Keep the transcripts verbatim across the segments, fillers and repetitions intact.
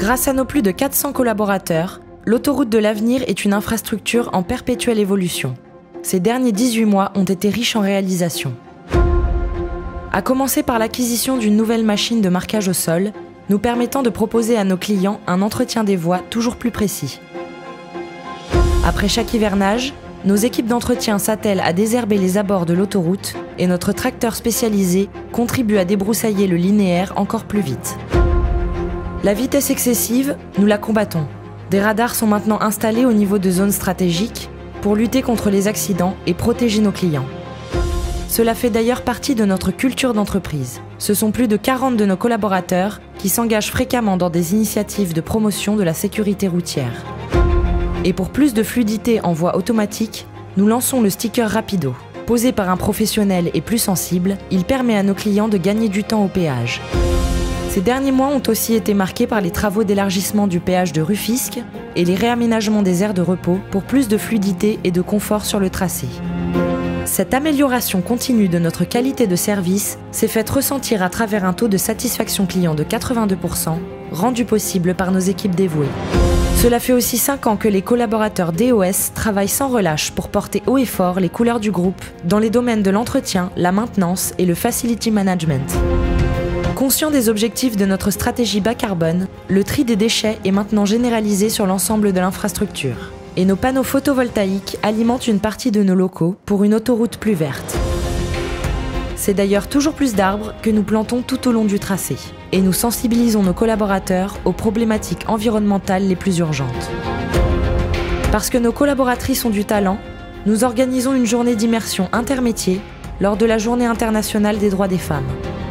Grâce à nos plus de quatre cents collaborateurs, l'autoroute de l'avenir est une infrastructure en perpétuelle évolution. Ces derniers dix-huit mois ont été riches en réalisations. À commencer par l'acquisition d'une nouvelle machine de marquage au sol, nous permettant de proposer à nos clients un entretien des voies toujours plus précis. Après chaque hivernage, nos équipes d'entretien s'attellent à désherber les abords de l'autoroute et notre tracteur spécialisé contribue à débroussailler le linéaire encore plus vite. La vitesse excessive, nous la combattons. Des radars sont maintenant installés au niveau de zones stratégiques pour lutter contre les accidents et protéger nos clients. Cela fait d'ailleurs partie de notre culture d'entreprise. Ce sont plus de quarante de nos collaborateurs qui s'engagent fréquemment dans des initiatives de promotion de la sécurité routière. Et pour plus de fluidité en voie automatique, nous lançons le sticker Rapido. Posé par un professionnel et plus sensible, il permet à nos clients de gagner du temps au péage. Ces derniers mois ont aussi été marqués par les travaux d'élargissement du péage de Rufisque et les réaménagements des aires de repos pour plus de fluidité et de confort sur le tracé. Cette amélioration continue de notre qualité de service s'est faite ressentir à travers un taux de satisfaction client de quatre-vingt-deux pour cent, rendu possible par nos équipes dévouées. Cela fait aussi cinq ans que les collaborateurs d'E O S travaillent sans relâche pour porter haut et fort les couleurs du groupe dans les domaines de l'entretien, la maintenance et le facility management. Conscient des objectifs de notre stratégie bas carbone, le tri des déchets est maintenant généralisé sur l'ensemble de l'infrastructure. Et nos panneaux photovoltaïques alimentent une partie de nos locaux pour une autoroute plus verte. C'est d'ailleurs toujours plus d'arbres que nous plantons tout au long du tracé. Et nous sensibilisons nos collaborateurs aux problématiques environnementales les plus urgentes. Parce que nos collaboratrices ont du talent, nous organisons une journée d'immersion intermétier lors de la Journée internationale des droits des femmes.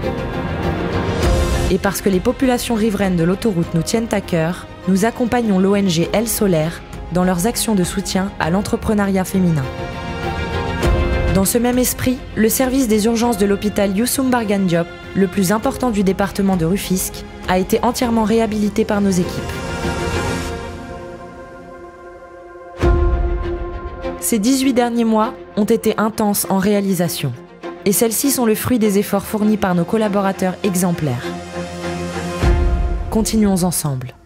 Et parce que les populations riveraines de l'autoroute nous tiennent à cœur, nous accompagnons l'O N G Elle Solaire dans leurs actions de soutien à l'entrepreneuriat féminin. Dans ce même esprit, le service des urgences de l'hôpital Youssou Mbargane Diop, le plus important du département de Rufisque, a été entièrement réhabilité par nos équipes. Ces dix-huit derniers mois ont été intenses en réalisation. Et celles-ci sont le fruit des efforts fournis par nos collaborateurs exemplaires. Continuons ensemble.